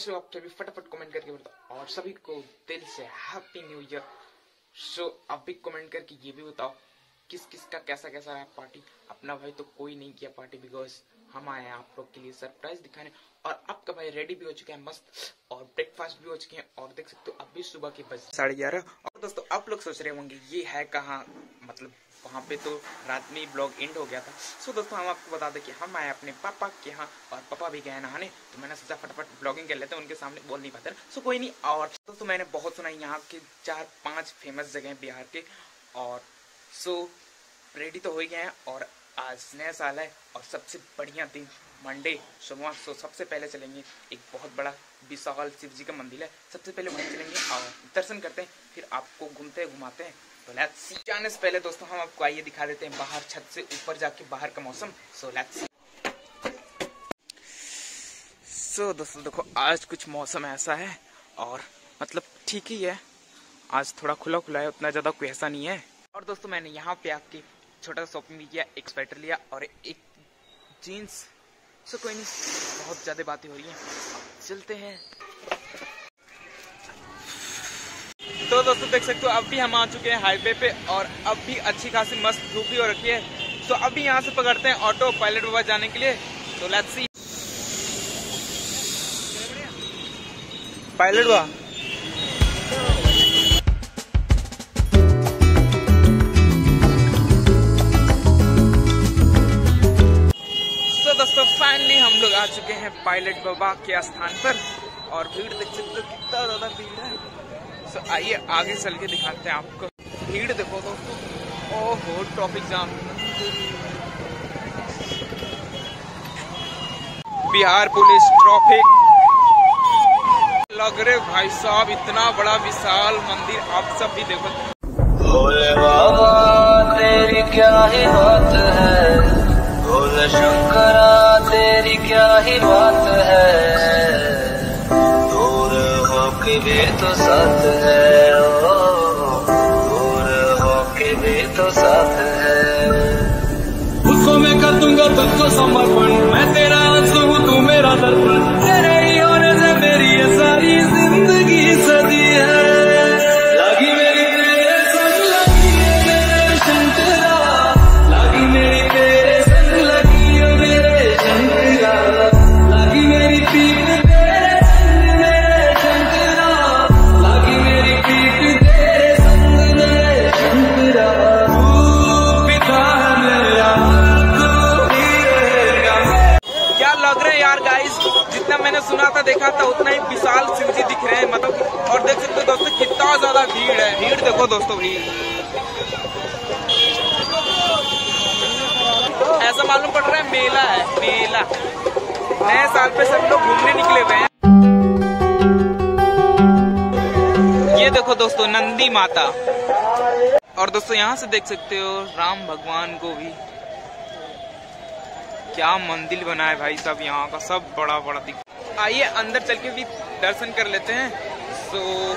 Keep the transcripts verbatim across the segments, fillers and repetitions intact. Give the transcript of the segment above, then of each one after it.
कैसे हो आप सभी, फटाफट कमेंट करके बताओ और सभी को दिल से हैप्पी न्यू ईयर। सो आप भी कमेंट करके ये भी बताओ किस किस का कैसा कैसा रहा पार्टी। अपना भाई तो कोई नहीं किया पार्टी, बिकॉज हम आए हैं आप लोग के लिए सरप्राइज दिखाने। और आपका भाई रेडी भी हो चुके हैं मस्त, और ब्रेकफास्ट भी हो चुके हैं, और देख सकते हो अभी सुबह के बज साढ़े ग्यारह। और दोस्तों आप लोग सोच रहे होंगे ये है कहाँ, मतलब वहाँ पे तो रात में ही ब्लॉग एंड हो गया था। सो दोस्तों हम आपको बता दें कि हम आए अपने पापा के यहाँ, और पापा भी गए नहाने, तो मैंने सोचा फटाफट ब्लॉगिंग कर लेते हैं, उनके सामने बोल नहीं पाते ना, सो कोई नहीं। और दोस्तों मैंने बहुत सुना यहाँ के चार पांच फेमस जगह हैं बिहार के, और सो रेडी तो हो ही गए हैं। और आज नया साल है और सबसे बढ़िया दिन मंडे सोमवार, सो सबसे पहले चलेंगे एक बहुत बड़ा विशाल शिव जी का मंदिर है, सबसे पहले वहीं चलेंगे और दर्शन करते हैं, फिर आपको घूमते घुमाते हैं। तो लेट्स सी। जाने से पहले दोस्तों हम आपको आइए दिखा देते हैं बाहर छत से ऊपर जाके बाहर का मौसम। So let's see. सो दोस्तों देखो आज कुछ मौसम ऐसा है, और मतलब ठीक ही है, आज थोड़ा खुला खुला है, उतना ज्यादा कोई ऐसा नहीं है। और दोस्तों मैंने यहाँ पे आके छोटा सा शॉपिंग भी किया, एक स्वेटर लिया और एक जीन्स। सो कोई नहीं, बहुत ज्यादा बातें हो रही हैं, चलते हैं। तो दोस्तों देख सकते हो अब भी हम आ चुके हैं हाईवे पे, और अब भी अच्छी खासी मस्त धूप भी हो रखी है। तो अभी यहाँ से पकड़ते हैं ऑटो पायलट बाबा जाने के लिए। तो लेट्स सी। पायलट बाबा दोस्तों फाइनली हम लोग आ चुके हैं पायलट बाबा के स्थान पर, और भीड़ देख सकते हो कितना ज्यादा भीड़ है। सो आइए आगे चल के दिखाते हैं आपको। भीड़ देखो दोस्तों, ओहो traffic jam. Bihar police traffic लग रहे भाई साहब, इतना बड़ा विशाल मंदिर आप सब भी देखो। भोले बाबा तेरी क्या ही बात है, भोले शंकरा तेरी क्या ही बात है, दूर होके भी तो साथ है, ओ दूर होके भी तो साथ है। उसको मैं कर दूंगा तुझको समर्पण, मैं तेरा आंसू हूँ तू मेरा दर्पण, तेरे ही होने से मेरी ये सारी जिंदगी सदी है। लगी मेरी तेरे संग, लगी मेरे शंकरा, लगी मेरी तेरे संग, लगी मेरे शंकरा, लगी मेरी पीठ तेरे संग मेरे शंकरा, लगी मेरी पीठ तेरे संग मेरे शंकरा। तू पिता है मेरा, तू ही रहेगा। क्या लग रहा है यार गाइस, जितना मैंने सुना था देखा था उतना ही विशाल शिव जी दिख रहे हैं, मतलब। और देख सकते हो दोस्तों कितना ज्यादा भीड़ है, भीड़ देखो दोस्तों, भीड़ ऐसा मालूम पड़ रहा है मेला है, मेला। नए साल पे सब लोग घूमने निकले हुए हैं। ये देखो दोस्तों नंदी माता, और दोस्तों यहाँ से देख सकते हो राम भगवान को भी। क्या मंदिर बना है भाई साहब, यहाँ का सब बड़ा बड़ा दिख। आइए अंदर चल के भी दर्शन कर लेते हैं। सो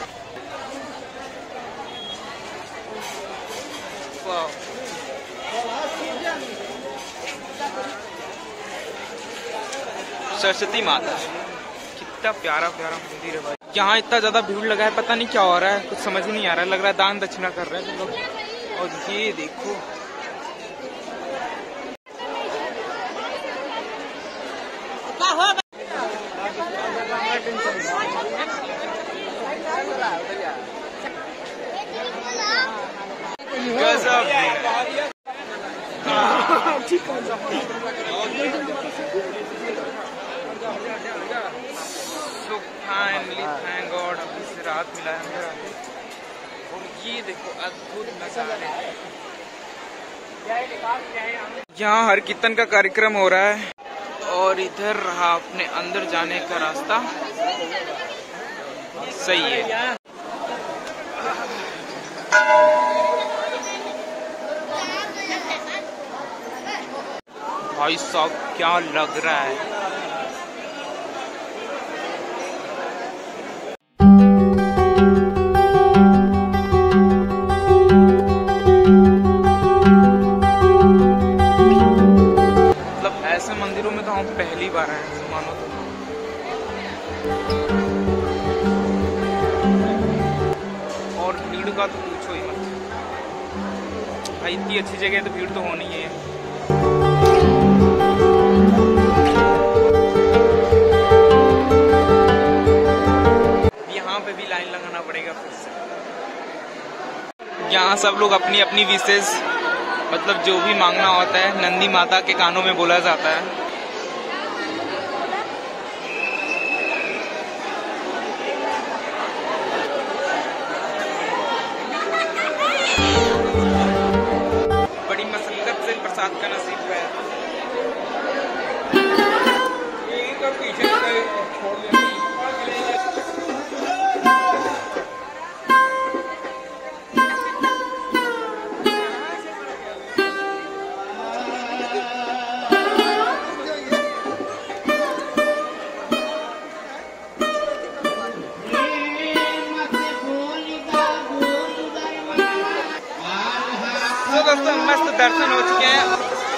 सरस्वती माता, कितना प्यारा प्यारा मंदिर है भाई। यहाँ इतना ज्यादा भीड़ लगा है, पता नहीं क्या हो रहा है, कुछ समझ ही नहीं आ रहा है, लग रहा है दान दक्षिणा कर रहे हैं लोग। और ये देखो गजब। So finally, thank God, अभी से रात मिला है मेरा। और ये देखो अद्भुत नजारे, यहाँ हर कीर्तन का कार्यक्रम हो रहा है, और इधर रहा अपने अंदर जाने का रास्ता। सही है भाई साहब, क्या लग रहा है। मतलब ऐसे मंदिरों में तो हम पहली बार आए, मानो तो। का तो पूछो ही मत भाई, इतनी अच्छी जगह है तो भीड़ तो होनी ही है। यहाँ पे भी लाइन लगाना पड़ेगा फिर से। यहाँ सब लोग अपनी अपनी विशेष मतलब जो भी मांगना होता है नंदी माता के कानों में बोला जाता है। बड़ी मसलत से प्रसाद का नसीब है। तो दोस्तों मस्त दर्शन हो चुके हैं।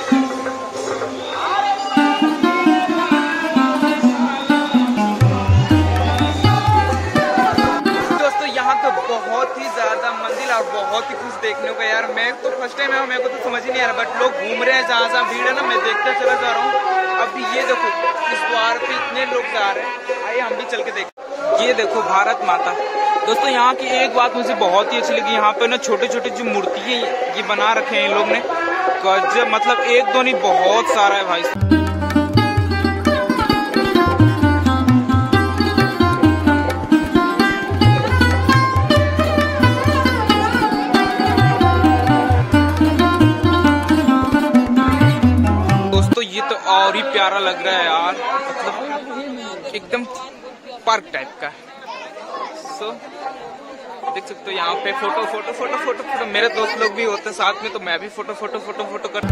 दोस्तों यहाँ तो बहुत ही ज्यादा मंदिर और बहुत ही कुछ देखने को यार। मैं तो फर्स्ट टाइम आया, मेरे को तो समझ ही नहीं आ रहा, बट लोग घूम रहे हैं जहाँ जहाँ भीड़ है ना, मैं देखते चला जा रहा हूँ। अभी ये देखो इस द्वार पे इतने लोग जा रहे हैं, आइए हम भी चल के देखते। ये देखो भारत माता। दोस्तों यहाँ की एक बात मुझे बहुत ही अच्छी लगी, यहाँ पे ना छोटे छोटे जो मूर्ति है ये बना रखे हैं इन लोग ने, गजब, मतलब एक दो नहीं बहुत सारा है भाई। दोस्तों ये तो और ही प्यारा लग रहा है यार, मतलब एकदम पार्क टाइप का। सो देख सकते हो यहाँ पे photo photo photo photo photo मेरे दोस्त लोग भी होते साथ में, तो मैं भी फोटो फोटो फोटो फोटो करता।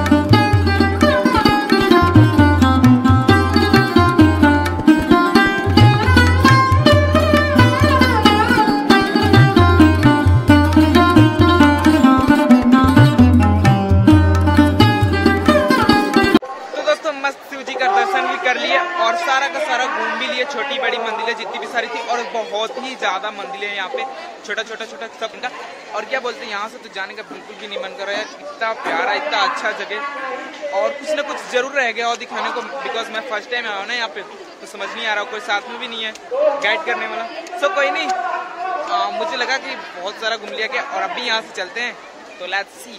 कर लिए और सारा का सारा घूम भी लिए, छोटी बड़ी मंदिरें जितनी भी सारी थी, और बहुत ही ज्यादा मंदिरें यहाँ पे, छोटा छोटा छोटा सब इनका। और क्या बोलते हैं यहाँ से तो जाने का बिल्कुल भी नहीं मन कर रहा है, इतना प्यारा इतना अच्छा जगह, और कुछ ना कुछ जरूर रह गया और दिखाने को, बिकॉज मैं फर्स्ट टाइम आया हूँ ना यहाँ पे, तो समझ नहीं आ रहा, कोई साथ में भी नहीं है गाइड करने वाला। सो कोई नहीं, आ, मुझे लगा कि बहुत सारा घूम लिया गया और अभी यहाँ से चलते हैं, तो लेट्स सी।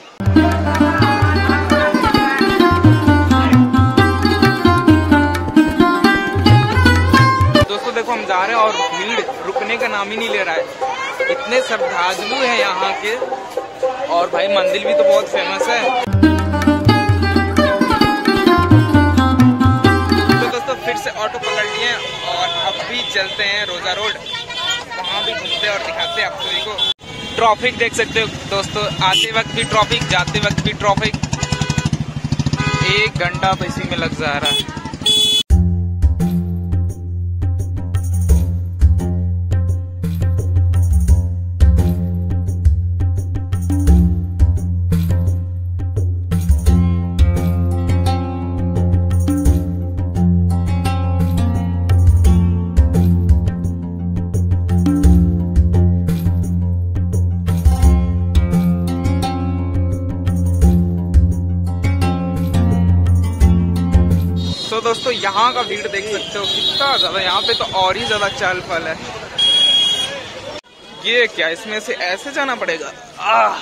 देखो हम जा रहे हैं और भीड़ रुकने का नाम ही नहीं ले रहा है, इतने श्रद्धालु हैं यहाँ के, और भाई मंदिर भी तो बहुत फेमस है। तो दोस्तों फिर से ऑटो पकड़ लिए और अब भी चलते हैं रोजा रोड, वहाँ भी घूमते और दिखाते हैं आप सभी को। ट्रैफिक देख सकते हो दोस्तों, आते वक्त भी ट्रैफिक, जाते वक्त भी ट्रैफिक, एक घंटा तो इसी में लग जा रहा है। तो दोस्तों यहाँ का भीड़ देख सकते हो कितना ज्यादा, यहाँ पे तो और ही ज्यादा चहल पहल है। ये क्या, इसमें से ऐसे जाना पड़ेगा? आह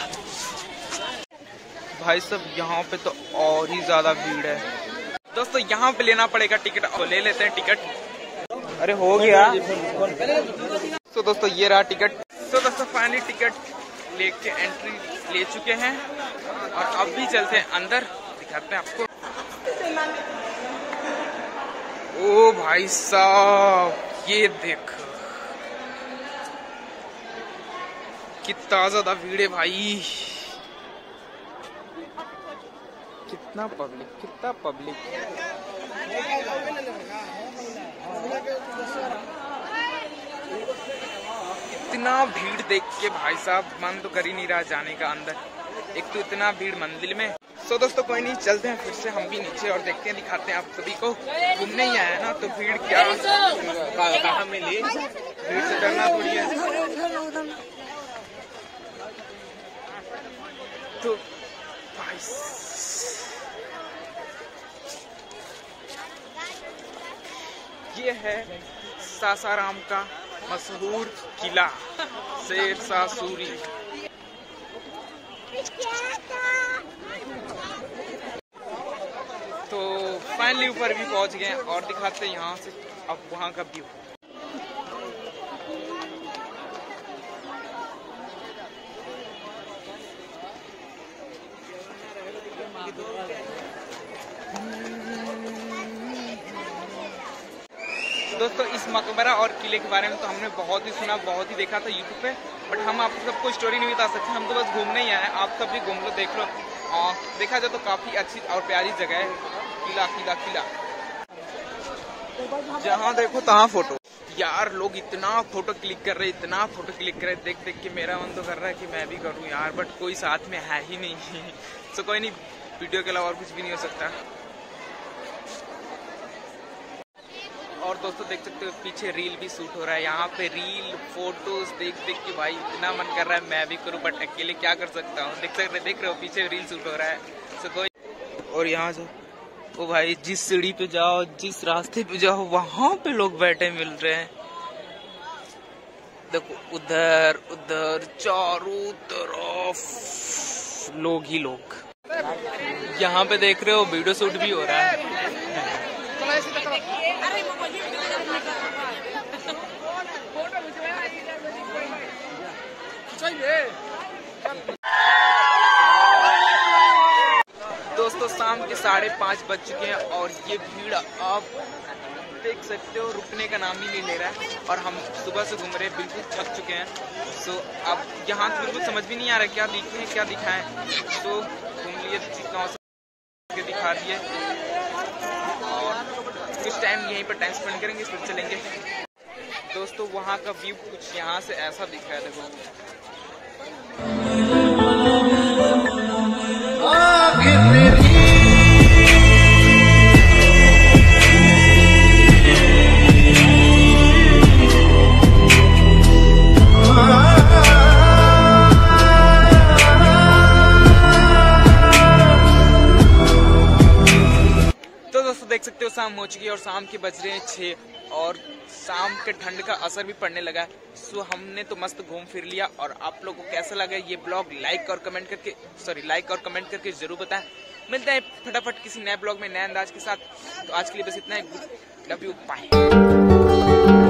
भाई साहब यहाँ पे तो और ही ज्यादा भीड़ है। दोस्तों यहाँ पे लेना पड़ेगा टिकट, और ले लेते हैं टिकट। अरे हो गया। तो दोस्तों ये रहा टिकट। तो दोस्तों फाइनली टिकट लेके एंट्री ले चुके हैं और अब भी चलते हैं अंदर, दिखाते हैं आपको। ओ भाई साहब ये देख कितना ज्यादा भीड़ है भाई, कितना पब्लिक कितना पब्लिक। इतना भीड़ देख के भाई साहब मन तो कर ही नहीं रहा जाने का अंदर, एक तो इतना भीड़ मंदिर में। सो दोस्तों कोई नहीं, चलते हैं फिर से हम भी नीचे और देखते हैं, दिखाते हैं आप सभी को। घूमने ही आया ना तो भीड़ क्या कहाँ मिली, भीड़ से डरना थोड़ी है। तो भाई ये है सासाराम का मशहूर किला शेर शाह सूरी। तो फाइनली ऊपर भी पहुंच गए और दिखाते हैं यहाँ से अब वहाँ का व्यू। दोस्तों इस मकबरा और किले के बारे में तो हमने बहुत ही सुना, बहुत ही देखा था यूट्यूब पे, बट हम आप सबको स्टोरी नहीं बता सकते। हम तो बस घूमने ही आए हैं, आप सब भी घूम लो, देख लो। और देखा जाए तो काफी अच्छी और प्यारी जगह है किला किला किला। जहाँ देखो तहाँ फोटो। यार लोग इतना फोटो क्लिक कर रहे, इतना फोटो क्लिक कर रहे, देख देख के मेरा मन तो कर रहा है कि मैं भी करूँ यार, बट कोई साथ में है ही नहीं। तो कोई नहीं, वीडियो के अलावा और कुछ भी नहीं हो सकता। और दोस्तों देख सकते हो पीछे रील भी शूट हो रहा है। यहाँ पे रील फोटोज देख देख के भाई इतना मन कर रहा है मैं भी करूँ, बट अकेले क्या कर सकता हूँ। देख सकते देख रहे हो पीछे रील शूट हो रहा है। सो कोई और यहाँ जो ओ भाई जिस सीढ़ी पे जाओ, जिस रास्ते पे जाओ, वहां पे लोग बैठे मिल रहे हैं। देखो उधर उधर चारों तरफ लोग ही लोग। यहाँ पे देख रहे हो वीडियो शूट भी हो रहा है। दोस्तों शाम के साढ़े पाँच बज चुके हैं और ये भीड़ आप देख सकते हो रुकने का नाम ही नहीं ले रहा है। और हम सुबह से घूम रहे हैं, बिल्कुल थक चुके हैं। सो अब यहाँ बिल्कुल समझ भी नहीं आ रहा क्या दिखे क्या दिखाएं। तो घूम लिए जितना हो सके दिखा दिए और कुछ टाइम यहीं पर टाइम स्पेंड करेंगे, फिर चलेंगे। दोस्तों वहाँ का व्यू कुछ यहाँ से ऐसा दिख रहा है। देखो तो दोस्तों देख सकते हो शाम हो चुकी है और शाम के बज रहे हैं छः और शाम के ठंड का असर भी पड़ने लगा है। सो हमने तो मस्त घूम फिर लिया। और आप लोगों को कैसा लगा ये ब्लॉग लाइक और कमेंट करके सॉरी लाइक और कमेंट करके जरूर बताएं। मिलते हैं फटाफट किसी नए ब्लॉग में नए अंदाज के साथ। तो आज के लिए बस इतना ही। Love you, bye.